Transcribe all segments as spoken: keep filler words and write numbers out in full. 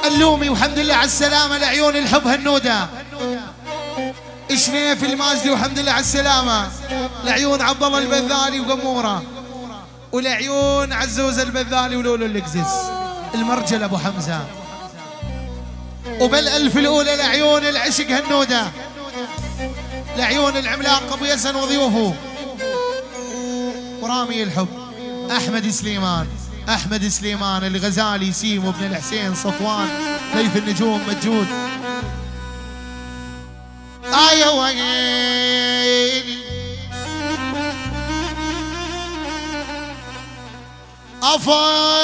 اللومي والحمد لله على السلامة لعيون الحب هنودة. شنيف الماجدي والحمد لله على السلامة لعيون عبد الله البذالي وقمورة، ولعيون عزوز البذالي ولولو القزز المرجل ابو حمزة، وبالالف الاولى لعيون العشق هنودة، لعيون العملاق ابو يزن وضيوفه، ورامي الحب احمد سليمان، احمد سليمان الغزالي سيمو بن الحسين صفوان ليث النجوم مجود. آية ويلي أفا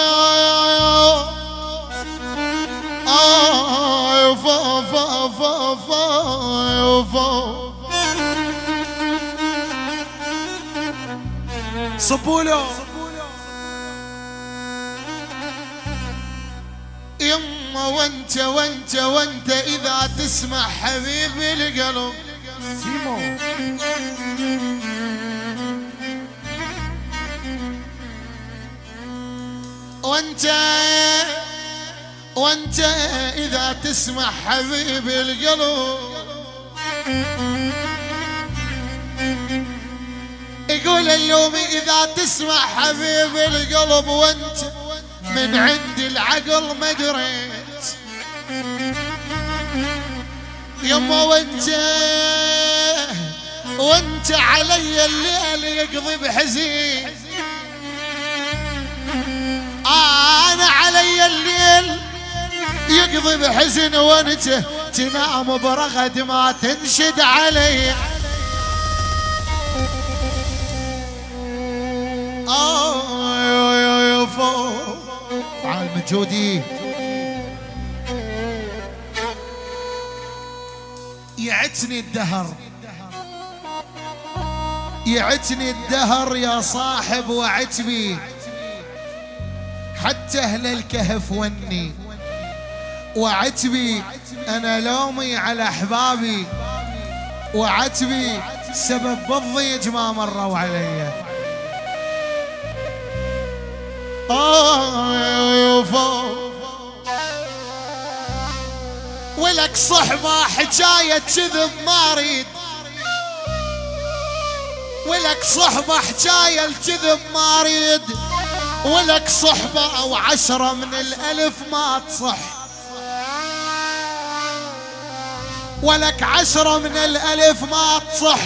أفا أفا أفا أفا صبولو يما وانت وانت وانت اذا تسمع حبيبي القلب سيمو وانت وانت اذا تسمع حبيبي القلب يقول اللومي اذا تسمع حبيبي القلب وانت من عند العقل ما دريت يما وانت وانت علي الليل يقضي بحزين، انا علي الليل يقضي بحزن وانت تنام برغد ما تنشد علي. آه فوق تعال مجودي يعتني الدهر يعتني الدهر يا صاحب وعتبي، حتى اهل الكهف وني وعتبي انا لومي على احبابي، وعتبي سبب بالضيج ما مروا علي. آه فوق ولك صحبة حكاية كذب ما اريد، ولك صحبة حكاية الكذب ما اريد، ولك صحبة او عشرة من الالف ما تصح، ولك عشرة من الالف ما تصح،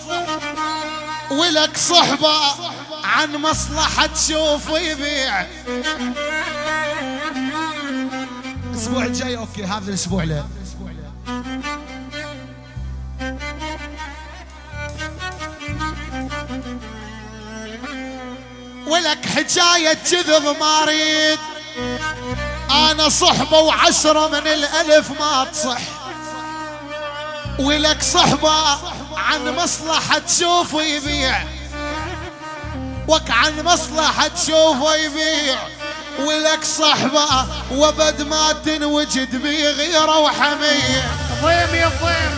ولك صحبة عن مصلحة تشوف ويبيع. الاسبوع الجاي اوكي هذا الاسبوع لا. ولك حكاية كذب ما اريد، انا صحبة وعشرة من الالف ما تصح، ولك صحبة عن مصلحة تشوف ويبيع، وك عن مصلحة تشوف ويبيع، ولك صحبة وبد ما تنوجد بي غيرة وحمية. ضيم يا ضيم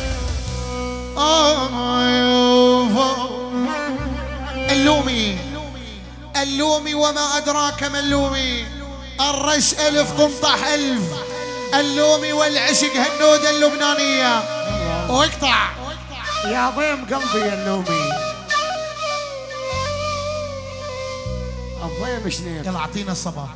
اللومي اللومي وما أدراك ما اللومي، الرش ألف تنطح ألف، اللومي والعشق هنودة اللبنانية. واقطع يا ضيم قلبي يا اللومي الضيم شنيف. يلا اعطينا الصباح.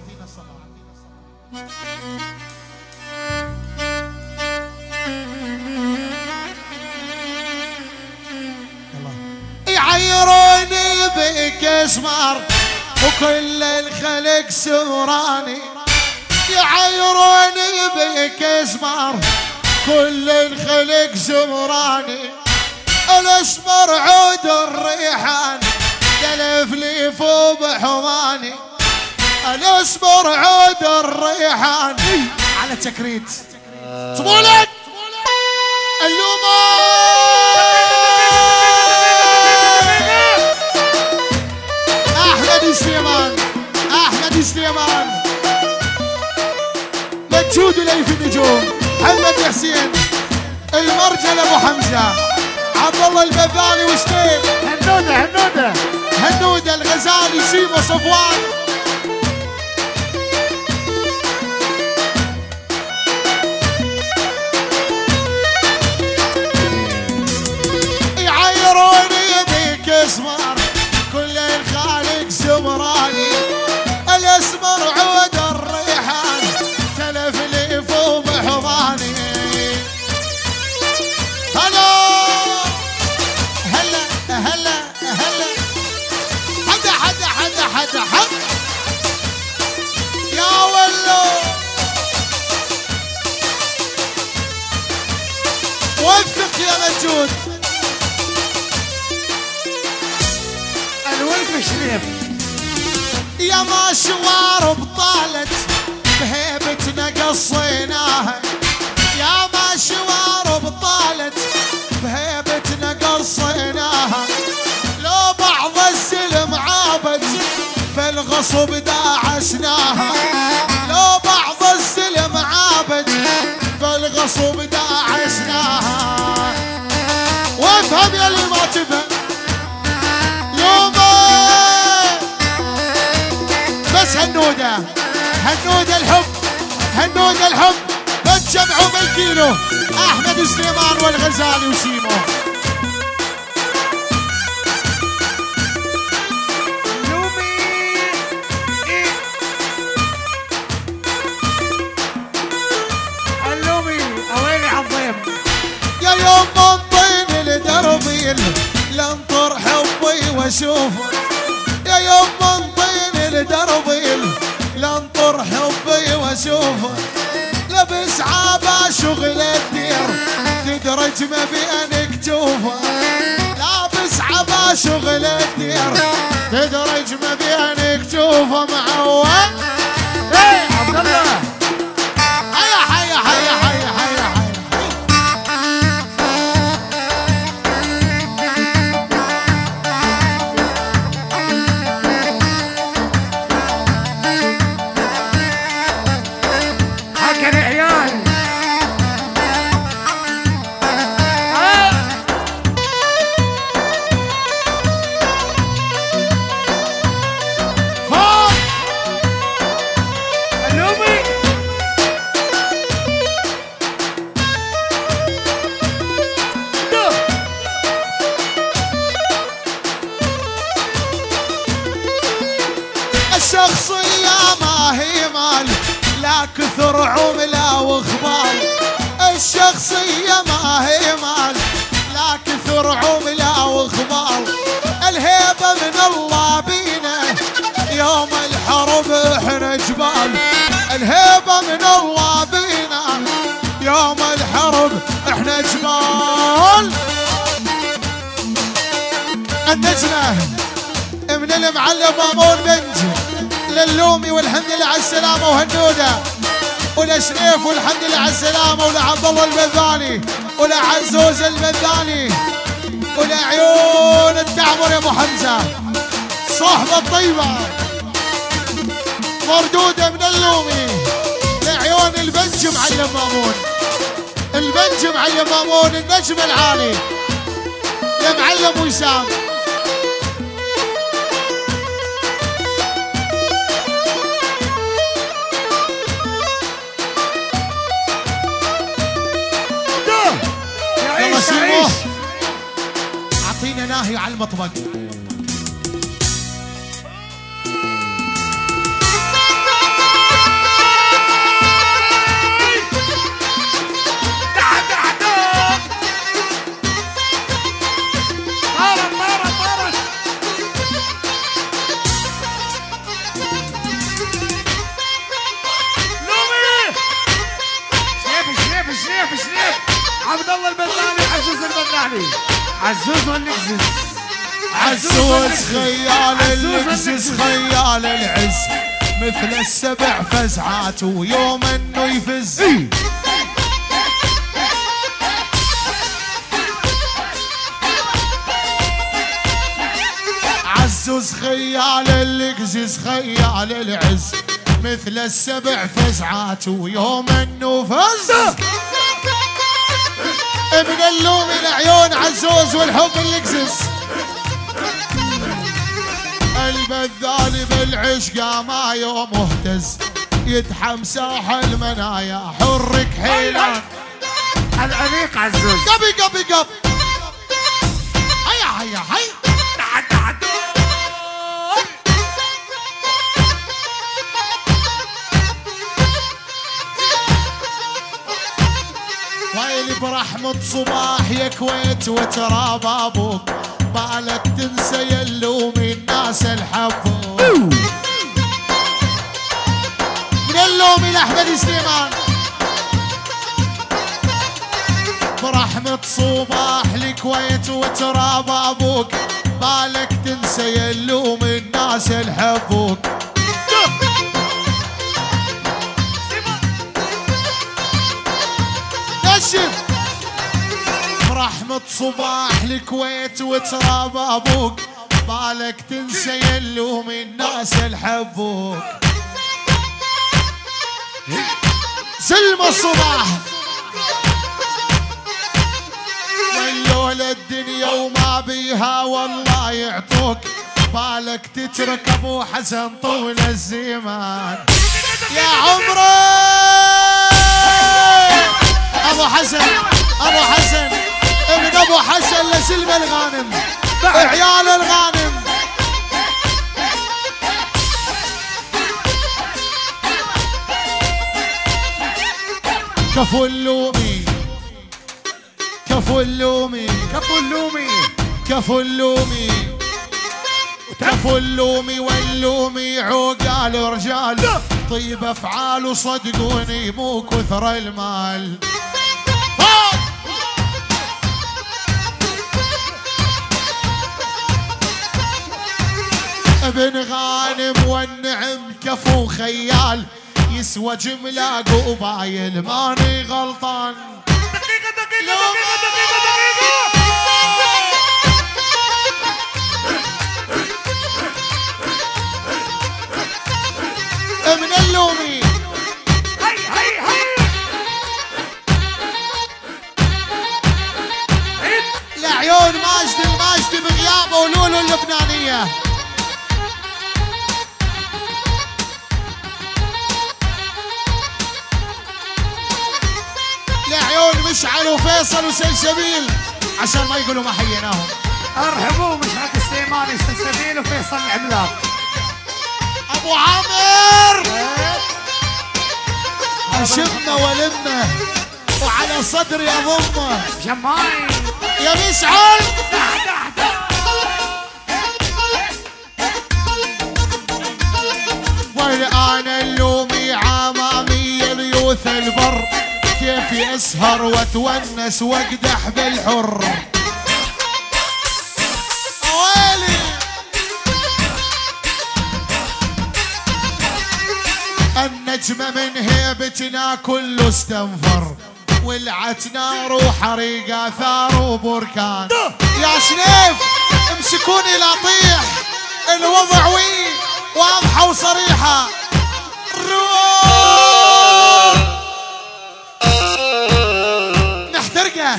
يعيروني بك اسمر وكل الخلق سمراني، يعيروني بك اسمر كل الخلق سمراني، الاسمر عود الريحان دلف لي فوق حماني، الاسمر عود الريحان على تكريت صبولك اللومة. احمد سليمان احمد سليمان مجهود ليث النجوم، محمد حسين المرجل ابو حمزه، عبد الله البذالي وشتيل هنودة هنودة هنودة الغزالي سيمو صفوان. شريف. يا ما شوارب طالت بهيبتنا قصيناها، يا ما شوارب طالت بهيبتنا قصيناها، لو بعض السلم عابت فالغصب داعسناها، لو بعض السلم عابت فالغصب داعسناها. وافهم يا اللي ما تفهم يومه بس هنودة هنودة الحب هنودة الحب بتجمعوا بالكيلو احمد سليمان والغزالي وشيمو. لومي إيه؟ اللومي اويلي عظيم. يا يوم منطين الدربي لانطر حبي واشوفه، يا يوم منطين الدربي لانطر حبي واشوفه، لبس عابا شغل الدير تدرج ما بين كتوفه، لابس عبا شغل الدير تدرج ما بين كتوفه معود. ايه عبد الله هيا هيا هيا هيا هيا هيا حق العيال. فوق اللومي الشخصية ما هي مال لا كثر عملة واخبال، الشخصية ما هي مال لا كثر عملة واخبال، الهيبة من الله بينا يوم الحرب احنا جبال، الهيبة من الله بينا يوم الحرب احنا جبال. النجمة من المعلم مامون بنجي للومي والحمد لله على السلامة وهنودة، ولشريف والحمد لله على السلامة، ولعبد الله البذاني ولعزوز البذاني ولعيون التعمر يا ابو حمزة صاحبة الطيبة مردودة من اللومي، لعيون البنج معلم مامون، البنج معلم مامون النجم العالي يا معلم وسام. يعيش يعيش. اعطينا ناهي على المطبق. عبد الله البذاني عزوز البذاني عزوز والنكزز عزوز خيال العز خيال العز مثل السبع فزعات ويوم انه يفز. عزوز خيال العز خيال العز مثل السبع فزعات ويوم انه فز. من اللوم العيون عزوز والحب اللقزز، البذال بالعشق ما يوم مهتز يدحم ساحل منايا حرك حيلان. العميق عزوز قبي قبي قب هيا هيا هيا ويلي برحمة صباح يا كويت وتراب ابوك بالك تنسى يا اللومي الناس الحبوك. من اللومي لاحمد سليمان برحمة صباح الكويت وتراب ابوك بالك تنسى يلوم الناس اللي حبوك. نشف رحمة صباح الكويت وتراب ابوك، بالك تنسى يلوم الناس اللي حبوك. سلمى الصباح من لولا الدنيا وما بيها والله يعطوك، بالك تترك ابو حسن طول الزمان. يا عمري ابو حسن ابو حسن ابن ابو حسن لسلمى الغانم عيال الغانم. كفو اللومي كفو اللومي كفو اللومي كفو اللومي كفو اللومي واللومي عقال رجال، طيب افعال صدقوني مو كثر المال. ابن غانم والنعم كفو خيال، يسوى جملة قبايل ماني غلطان. دقيقة دقيقة دقيقة دقيقة دقيقة ابن اللومي هي هي هي لعيون ماجد الماجد بغيابه ولولو اللبنانية. لعيون مشعل وفيصل وسلسبيل عشان ما يقولوا ما حييناهم. ارحبوا مشعل السليماني سلسبيل وفيصل العملاق. ابو عامر اشمه ولمه وعلى صدري اضمه. جماي يا مشعل وانا اللومي عمامي اليوث البر، كيفي اسهر واتونس واقدح بالحر. ويلي النجمة من هيبتنا كله استنفر، ولعتنا روح حريقة ثار وبركان. يا شنيف امسكوني لاطيح، الوضع وي واضحة وصريحة. روح نحترقه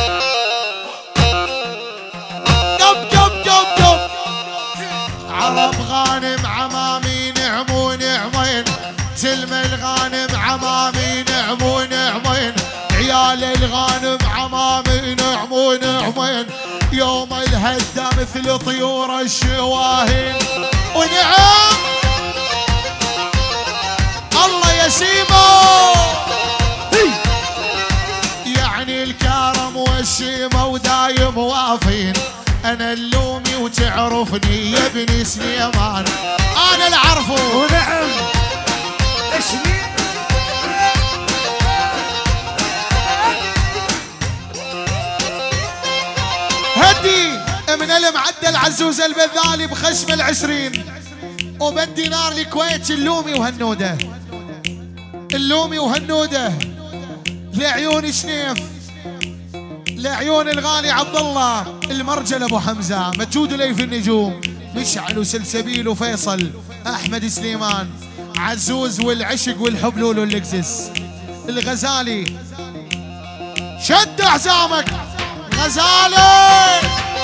قب قب قب قب. عرب غانم عمامي نعم ونعمين، سلم الغانم عمامي نعم ونعمين، عيال الغانم عمامي نعم ونعمين. يوم الهدى مثل طيور الشواهين ونعم الله يا سيمو. يعني الكرم والشيمة ودايم وافين، انا اللومي وتعرفني يا ابني سليمان، انا اللي اعرفه. ونعم اشني هدي من المعدل عزوز البذالي بخشم العشرين، وبدي نار الكويت اللومي وهنوده. اللومي وهنوده لعيون شنيف، لعيون الغالي عبد الله المرجل ابو حمزه، مجود لي في النجوم، مشعل وسلسبيل وفيصل، احمد سليمان، عزوز والعشق والحب لولو اللكزس، الغزالي شد حزامك غزالي.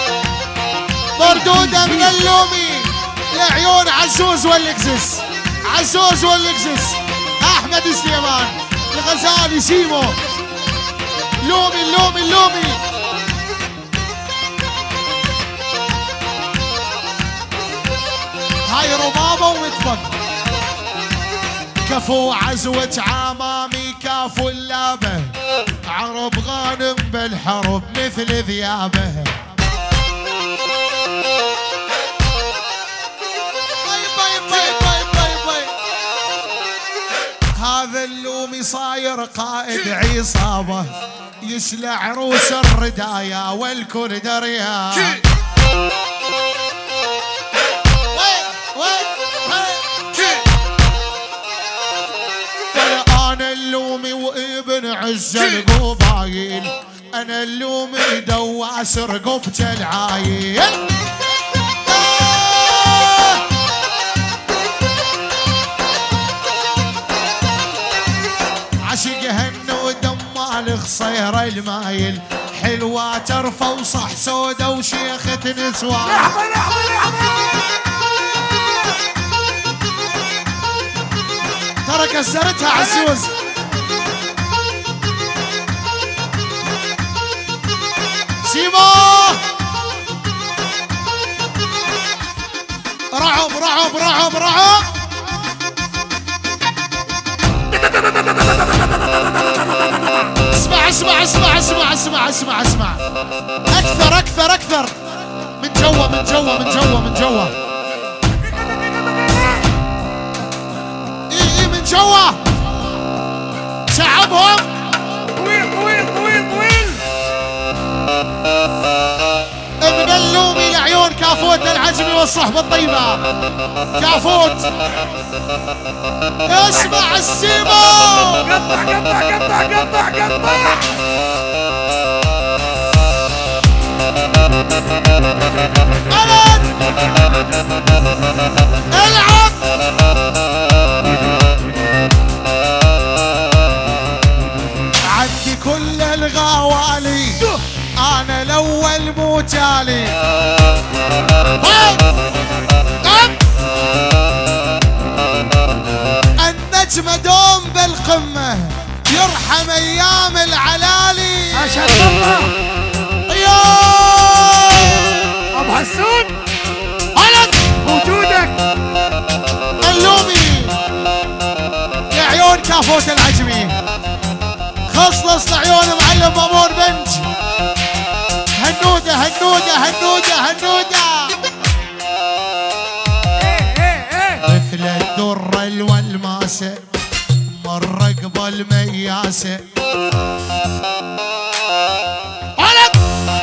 مردوده من اللومي لعيون عزوز واللكزس، عزوز واللكزس، احمد سليمان، الغزالي سيمو، لومي اللومي اللومي. هاي ربابه ومطبق. كفو عزوة عمامي كافو اللابه، عرب غانم بالحرب مثل ذيابه. باي باي باي باي باي باي. هذا اللومي صاير قائد عصابه، يشلع عروس الردايا والكردريا. اللومي وابن عز القبايل، انا اللومي دواس رقبته العايل. عشق هالنود مال خصير المايل، حلوة ترفى وصح سودا وشيخة نسوان. لحظة لحظة لحظة ترى كسرتها عزوز. سيما رعب رعب رعب رعب. اسمع اسمع اسمع اسمع اسمع اسمع اسمع اكثر اكثر اكثر من جوا من جوا من جوا من جوا. اي اي من جوا شعبهم. طويل طويل طويل طويل. ابن اللومي لعيون كافوت العجمي والصحبة الطيبة. كافوت اسمع السيمو. قطع قطع قطع قطع قطع. ألد العب. عندي كل الغوالي، انا الاول مو تالي. النجمة دوم بالقمة، يرحم ايام العلالي. عشان الله يا ابو حسون ولد وجودك. اللومي يا عيون كافوت العجمي، خصص لعيون معلم مامون بنج. هنودة هنودة هنودة هنودة ايه ايه ايه. مثل الدرة الوالماسة مرة قبل مياسة. ولد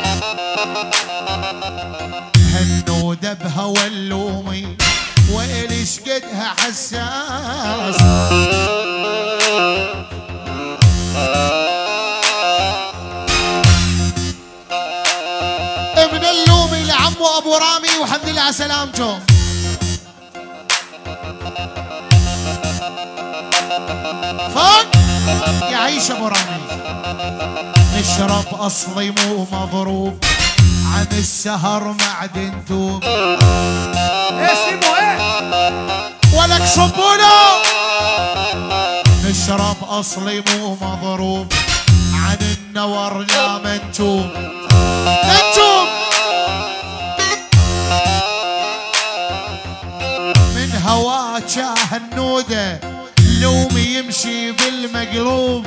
هنودة بهوى اللومي وإليش قدها حساس. ابن اللومي لعمو ابو رامي وحمد لله على سلامته. فوق يعيش ابو رامي. نشرب اصلي مو مضروب، عن السهر معدن توب. ايه سيبو ايه. ولك صبونا. نشرب اصلي مو مضروب، عن النور لا منتوب. منتوب من هواك هالنودة، لومي يمشي بالمقلوب.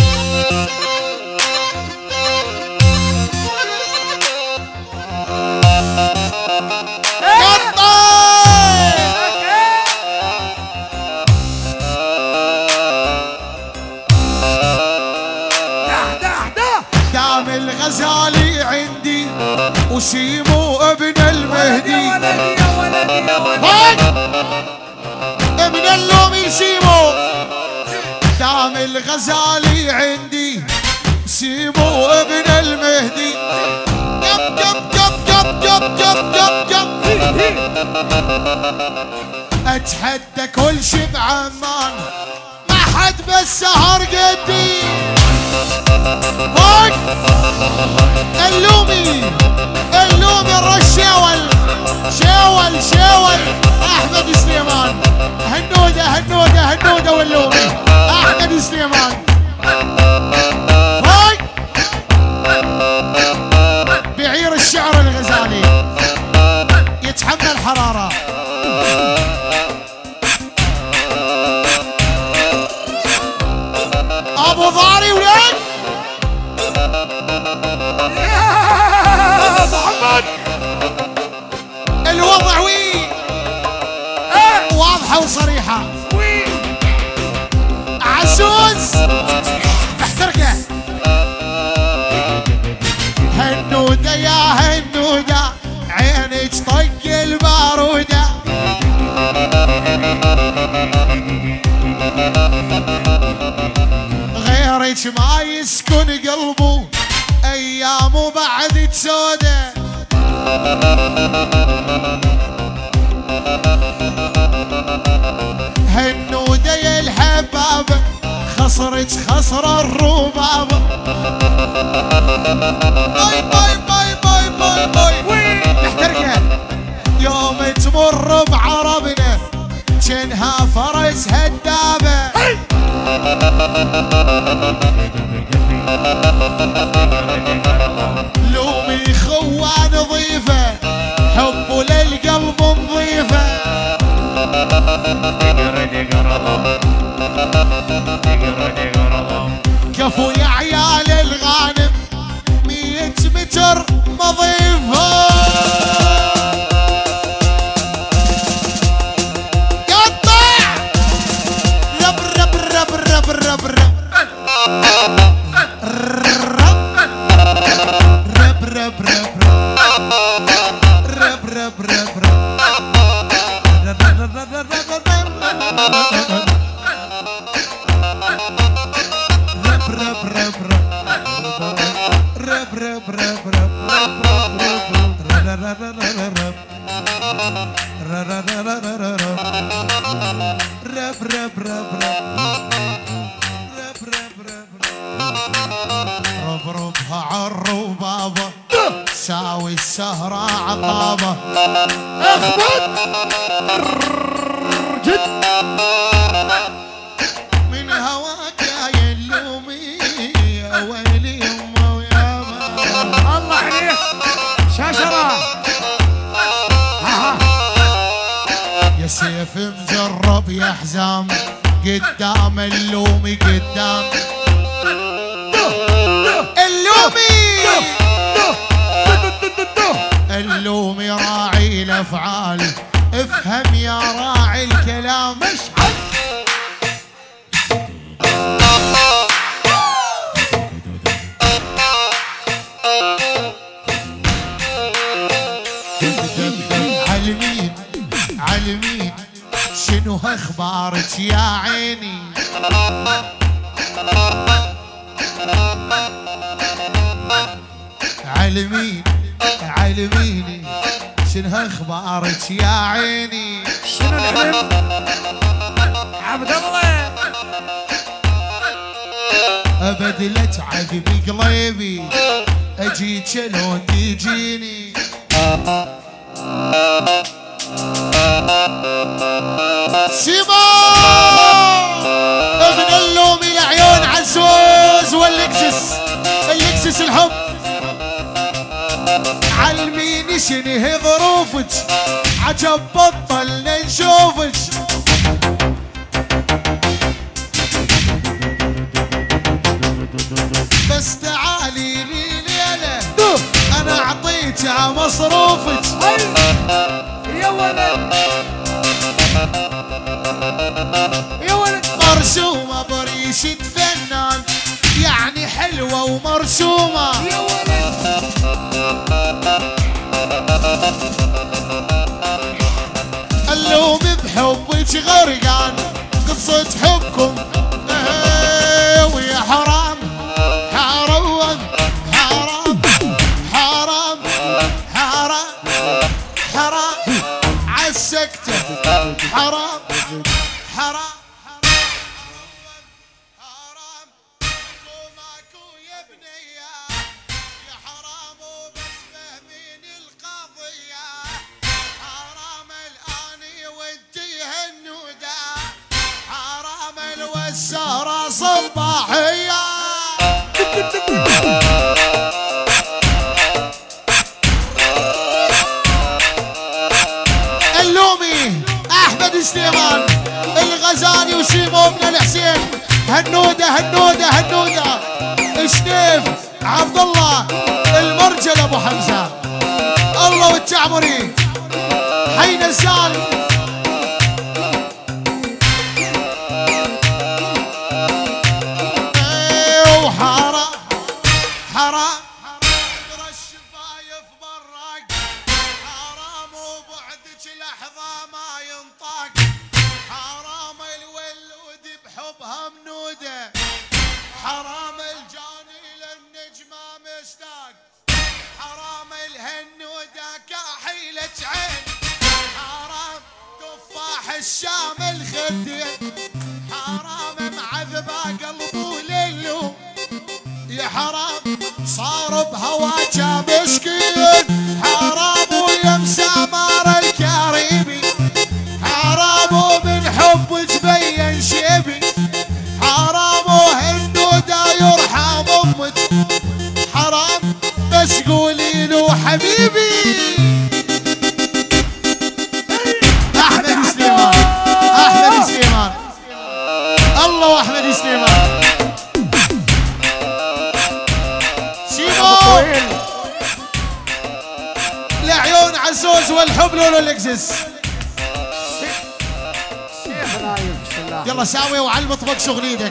دام الغزالي عندي وسيمو ابن المهدي. يا ولدي يا ولدي يا ولدي. ابن اللومي سيمو. دام الغزالي عندي سيمو ابن المهدي. قب قب قب قب قب قب قب قب. اتحدى كل شي بعمان، ما حد بالسهر قدي. فوق اللومي اللومي الرشاول شاول شاول احمد سليمان. هنودة هنودة هنودة واللومي احمد سليمان. فوق بعير الشعر الغزالي يتحمل حرارة. ابو ضاري ولاد يا محمد. الوضع وي واضحة وصريحة. وي عزوز احترقه. هنودة يا هنودة عينك طق البارودة. بخاطرك ما يسكن قلبه ايام بعد سودة. هالنودة يا الحبابة خصرك خصر الربابة. باي باي باي باي باي باي وين نحترقها يوم تمر بعربنا جنها فرس هدابة. لومي خوان نظيفة حبه للقلب نظيفة. كفو يا عيال الغانم مية متر مضيفة. ربربها عالربابة ساوي السهرة عطابة. اخبط جد من هواك يا اللومي يا ويلي يما وياما. الله عليك شاشرة يا سيف مجرب يا حزام قدام اللومي قدام. اللومي اللومي راعي الافعال افهم يا راعي الكلام. اشعل علمين علمين شنو اخبارك يا عيني. علمين علميني شنو اخبارك يا عيني. شنو العلم عبد الله ابد لا تعذبي قلبي اجيك شلون تجيني. سيمون ابن اللومي العيون عزوز واللكسس اللكسس الحب. علميني شنو ظروفك عجب بطلنا نشوفك. بس تعالي لي ليلة انا اعطيتها مصروفك. يا ولد يا ولد مرسومة بريشة فنان يعني حلوة ومرسومة. يا ولد اللوم بحبك غرقان قصة حبكم ايه ويا حرام حرام حرام حرام حرام حرام عالسكتة حرام حرام حرام ماكو يا بنية يا حرام وبس فاهمين القضية. حرام الآن يوديها النودة حرام الوسارة صباحية. اللومي احمد سليمان الغزالي وسيمو بن الحسين. هالنودة هالنودة هالنودة شنيف عبد الله المرجل ابو حمزة. الله والتعمري حين سالم. ايوه حرام حرام ترى الشفايف براك حرام وبعدك لحظة ما ينطاق. حرام الولود بحبها منودة حرام الجاني للنجمة مشتاق، حرام الهنودة كحيلة عين، حرام تفاح الشام الخدين، حرام معذبة قلبه للو، يا حرام صار بهواك مسكين، حرام ويا مسامار الكريمي، حرام ومن حبك بين شيبي، حرام وهالنودة يرحم امك، حرام بس قولي له حبيبي. احمد سليمان، احمد سليمان، الله احمد سليمان. شيمو لعيون عزوز والحب لولو الاكسس. يلا ساوي وعلى المطبخ شغل ايدك.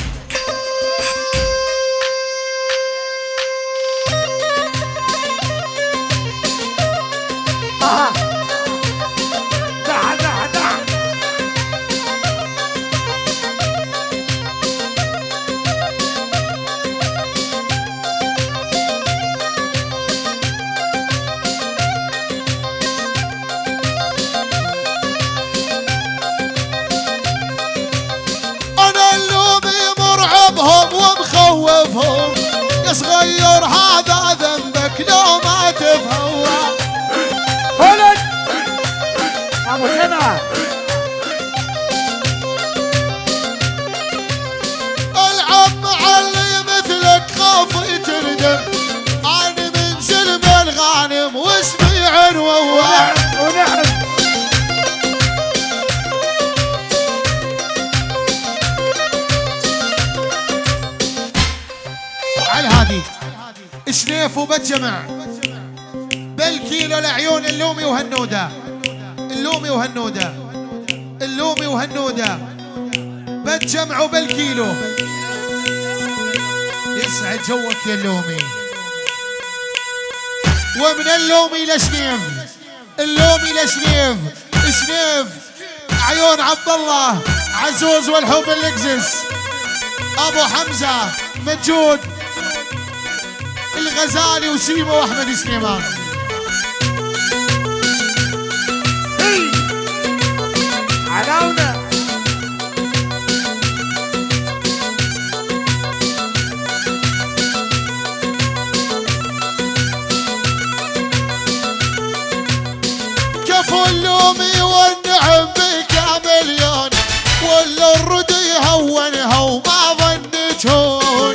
دع دع دع ومخوفهم يا صغير هذا ذنبك لو ما تفهم. ولد ابو سمعه العب مع اللي مثلك خاف تردم، انا من سلم الغانم واسمي عنوان ونعم على هادي شنيف وبتجمع بالكيلو لعيون اللومي وهنوده، اللومي وهنوده، اللومي وهنوده بتجمعوا بالكيلو. يسعد جوك يا اللومي. ومن اللومي لشنيف، اللومي لشنيف، شنيف عيون عبد الله عزوز والحب الاكزس، ابو حمزه مجود الغزالي وسيمو واحمد سليمان. علاونا كفو اللومي والنعم بك مليون، ولا الرد يهونها وما ظنك هون.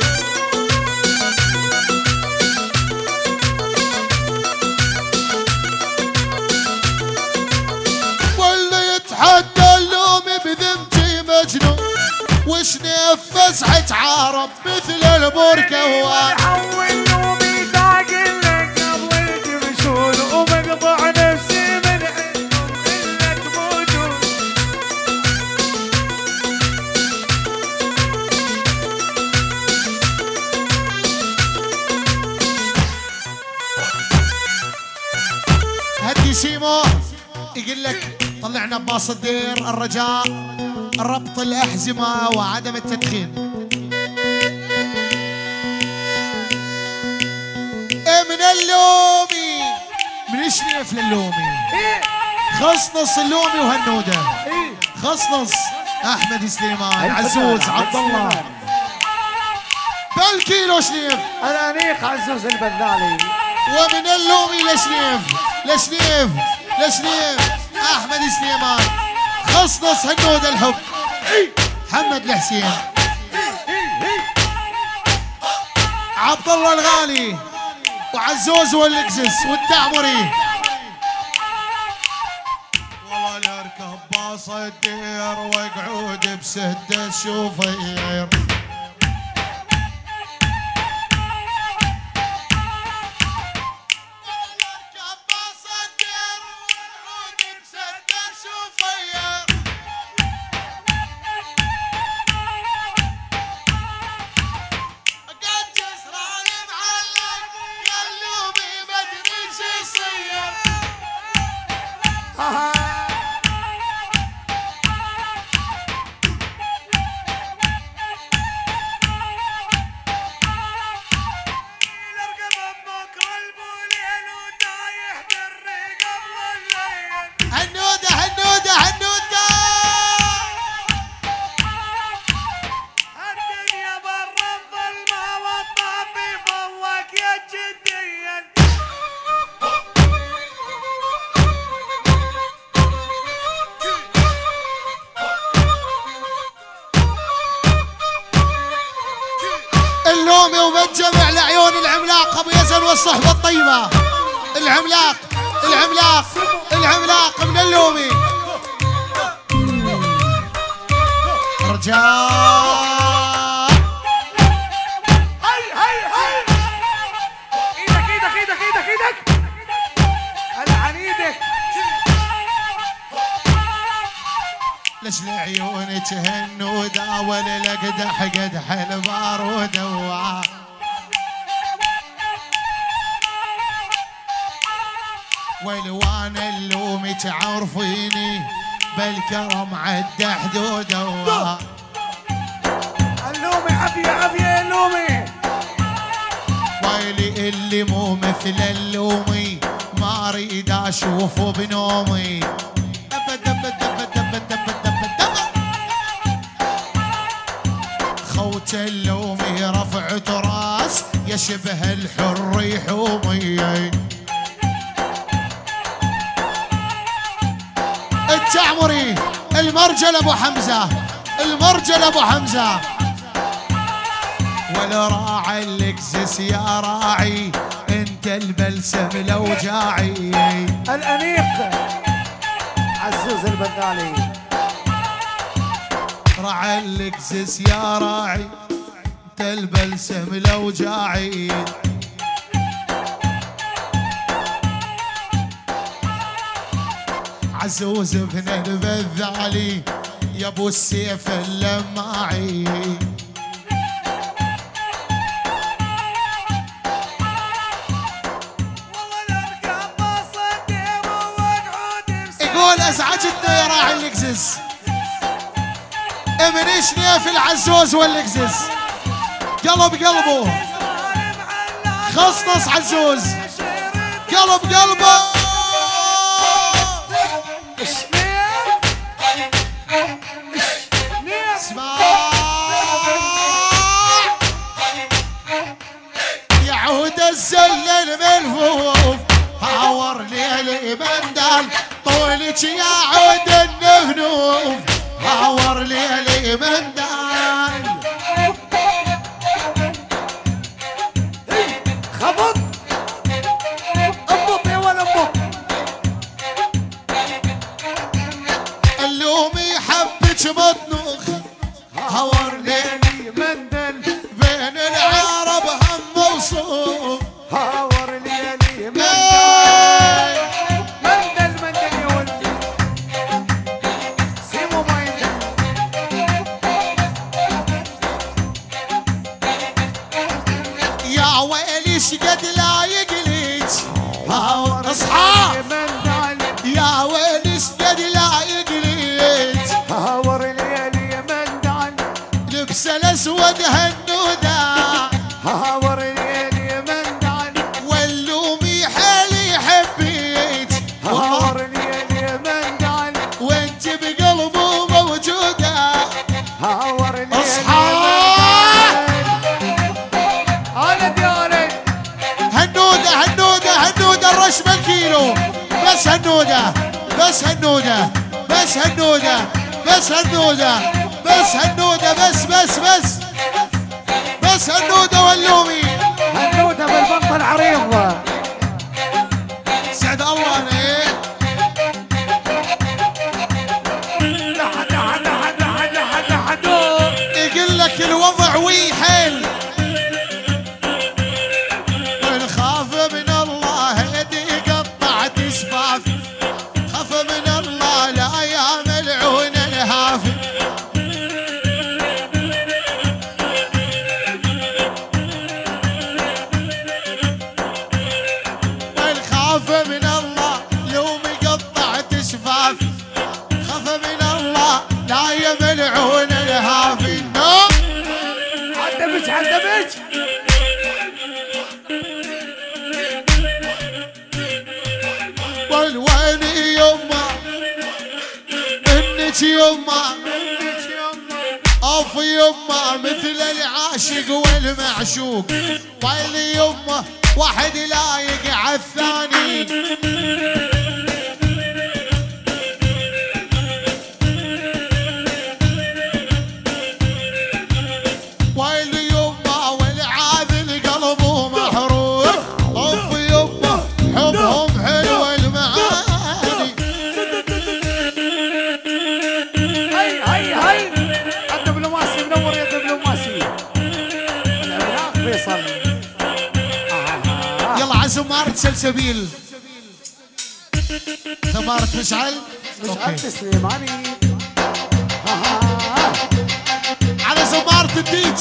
حتى اللومي بذمتي مجنون، وشنيف فزعة عرب مثل البركوان. حول لومي داق لك قبل الجمشون، ومقطع نفسي من عندهم الا تموتون. هدي سيمو يقول لك طلعنا بباص الدير الرجاء ربط الأحزمة وعدم التدخين. من اللومي من شنيف للومي خصنص اللومي وهنودة، خصنص أحمد سليمان عزوز عبد الله بالكيلو شنيف. انانيق عزوز البذالي. ومن اللومي لشنيف لشنيف لشنيف احمد سليمان خصنص هنود الحب محمد الحسين عبد الله الغالي وعزوز والاكسس والتعمري. والله نركب باص الدير وقعود بسد الشوفير. اللومي ومتجمع لعيون العملاق ابو يزن والصحبه الطيبه. العملاق العملاق العملاق من اللومي. رجال هي هي هي ايدك ايدك ايدك ايدك ايدك هلا عن ايدك. ليش لعيونك هالنودة ولا لقدح قدح البارود هو والوان اللومي تعرفيني بالكرم عد حدود هو. اللومي عافية عافية اللومي. ويلي اللي مو مثل اللومي ما اريد اشوفه بنومي. ابد ابد ابد ابد ابد ابد خوت اللومي رفعت راس يشبه الحر يحومي. التعمري المرجل ابو حمزه المرجل ابو حمزه. ولا راعي اللكزس يا راعي انت البلسم الاوجاعي. الانيق عزوز البدالي. راعي اللكزس يا راعي انت البلسم الاوجاعي. عزوز ابن البذالي يا ابو السيف اللماعي. يقول ازعجتنا يا راعي اللكزس من شنيف العزوز واللكزس قلب قلبه خصنص عزوز قلب قلبه. اسمع يعود الزلل ملفوف هاور ليلي مندل طولك يا عود النفنوف هاور ليلي مندل. خبط انبط يا ولا انبط. اللومي حبك مطنوخ هاور ليلي مندل بين العرب هم موصوف هاور ليلي مندل. مندل مندل يا ولدي سيبه ما يندل. يا ويلي شقد لا يقلج هاور اصحى يا ويلي شقد لا يقلج هاور ليلي مندل. لبس الاسود هالنوده هاور ليلي مندل. واللومي حالي حبيت هاور ليلي مندل. وانت بقلبه موجوده. هاور ليلي اصحى ولد يا ولد. هالنوده هالنوده هالنوده الرش بالكيلو بس هالنوده بس هالنوده بس هالنوده بس هالنوده بس هالنوده بس بس بس بس هالنوده واللومي. هالنوده بالبنطة العريضة. سعد الله انا ايه لحد لحد لحد لحد لحد لحد. يقول لك الوضع ويحل ونخاف من الله يدي قطعت شفاف. خاف من الله لا يا ملعون الهافي. والخاف من الله يوم قطعت شفاف. خاف من الله لا يا ملعون الهافي. نو عدبج عدبج. والوين يما انك يما اف يما مثل العاشق والمعشوق. ويل يما واحد لايق عالثاني. ويل يما والعاشق زمارة سلسبيل، زمارة مشعل مشعل سليماني. على زمارة الديج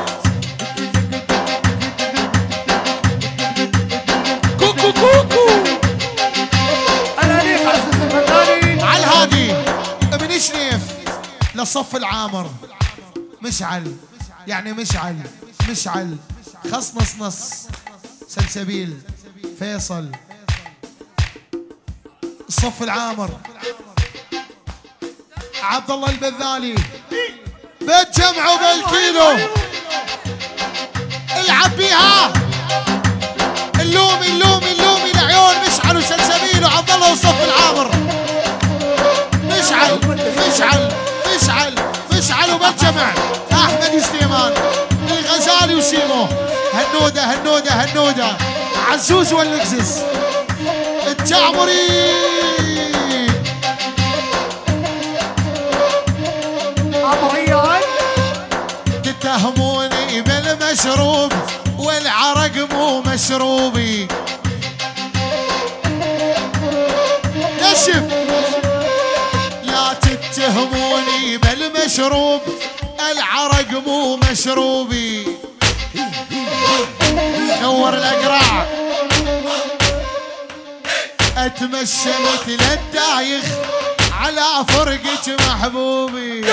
كوكو كوكو. الأنيق عزيز الفناني على الهادي من شنيف لصف العامر. مشعل يعني مشعل مشعل خص نص نص سلسبيل فيصل الصف العامر عبد الله البذالي بتجمعوا بالكيلو. العب بيها اللومي اللومي اللومي العيون. مشعل وسلسبيل وعبد الله والصف العامر. مشعل مشعل مشعل مشعل وبتجمع احمد وسليمان الغزالي وسيمو. هنوده هنوده هنوده عزوز واللكزس الجعمري. ابو ريان تتهموني بالمشروب والعرق مو مشروبي. نشف لا تتهموني بالمشروب العرق مو مشروبي. نور الاقراع اتمشى مثل الدايخ على فرقة محبوبي.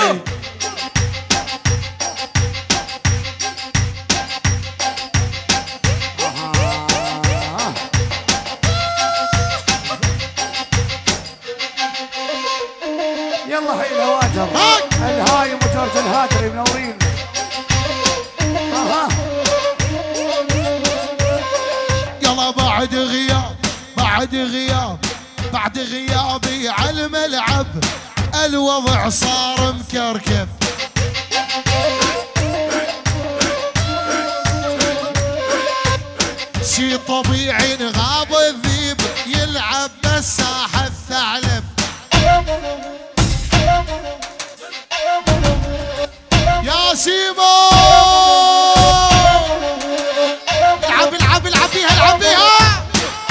يلا حي الهواجر الهايم وجورج الهادري منورين. اها يلا بعد غياب بعد غياب بعد غيابي على الملعب الوضع صار مكركب. شي طبيعي غاب الذيب يلعب بالساحة الثعلب. يا سيمو العب العب العب بيها العب بيها.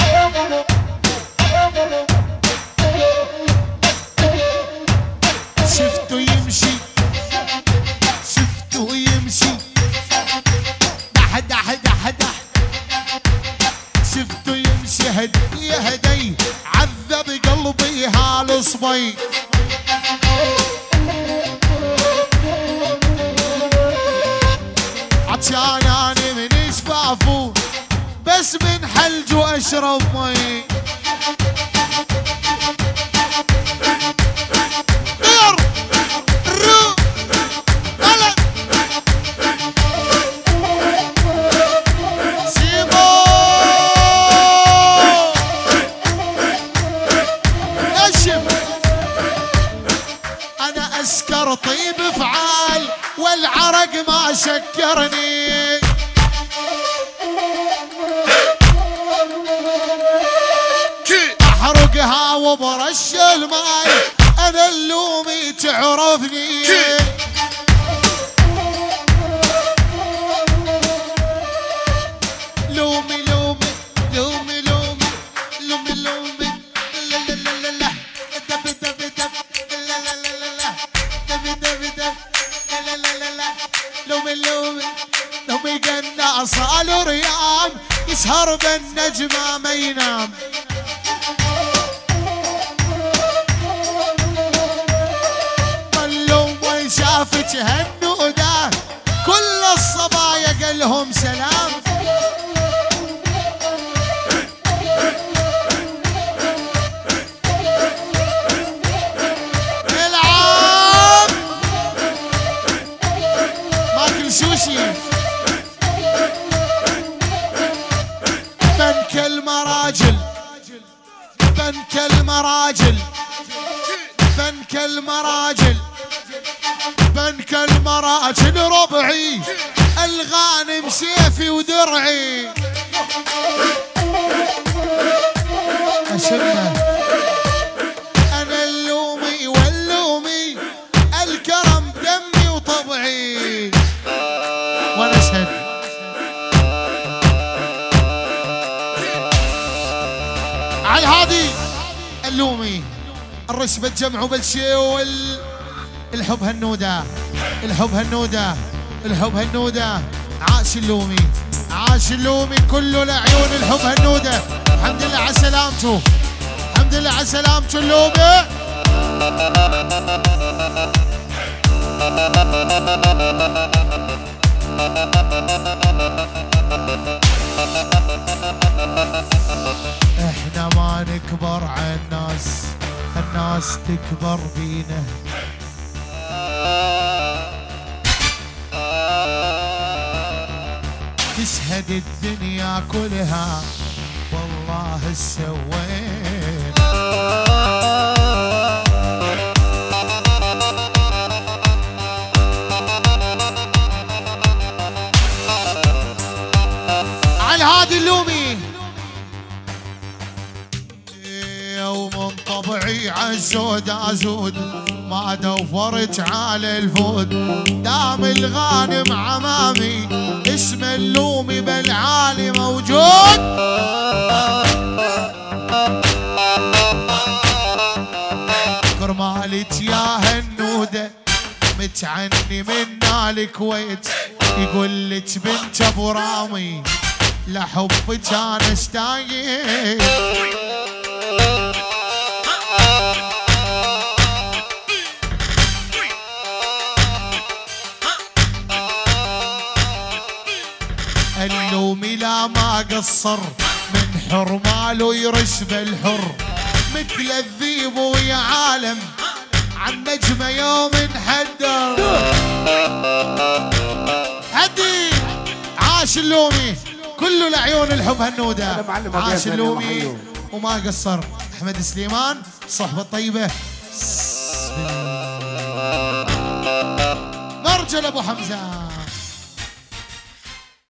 شفته يمشي شفته يمشي دح دح دح دح. شفته يمشي هدي هدي عذب قلبي هالصبي. عطشان اني من شفافه بس من حلجه اشرب مي. طير رو هلا سيمو نشم. انا اسكر طيب فعال والعرق ما شكرني. احرقها وبرش الماي انا اللومي تعرفني. لومي لومي لومي لومي لومي لومي لا لا لا لا لا دب دب دب لا لا لا لا لا دب دب دب لا لا لا لا لومي لومي لومي قناص صالو ريام يسهر بالنجمة ما ينام. ظلوا وين شافت هالنودة كل الصبايا قالهم سلام. العب ماكل سوشي بنك المراجل بنك المراجل بنك المراجل بنك المراجل ربعي الغانم سيفي ودرعي. أشمه أنا اللومي واللومي الكرم دمي وطبعي. وأنا أشهد اللومي الرشبة تجمعوا بالشي وال الحب هالنودة الحب هالنودة الحب هالنودة. عاش اللومي عاش اللومي كله لعيون الحب هالنودة. الحمد لله على سلامته الحمد لله على سلامته اللومي. احنا ما نكبر على الناس الناس تكبر بينا. تشهد الدنيا كلها والله سوينا. على هادي اللومي ومن طبعي عالزود ازود ما دوفرت على الفود. دام الغانم عمامي اسم اللومي بالعالي موجود. كرمالك يا هالنودة متعني منا الكويت. يقول لك بنت ابو رامي لحبك انا اشتايق. اللومي لا ما قصر من حر ماله يرش بالحر. مثل الذيب ويا عالم عن نجمه يوم انحدر. هدي عاش اللومي كله لعيون الحب هالنودة. عاش اللومي وما قصر. احمد سليمان صحبة طيبة. مرجل ابو حمزة.